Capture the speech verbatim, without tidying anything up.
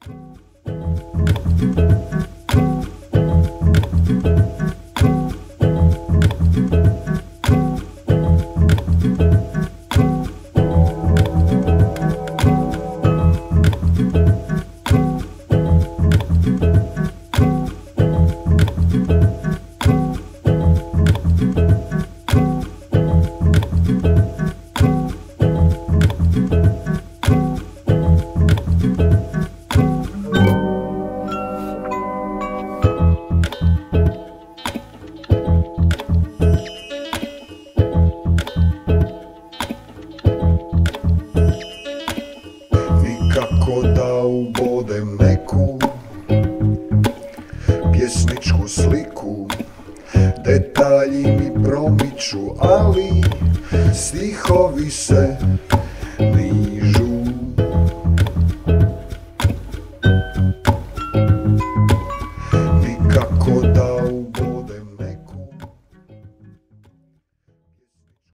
Nikako da ubodem neku pjesničku sliku, detalji mi promiču, ali stihovi se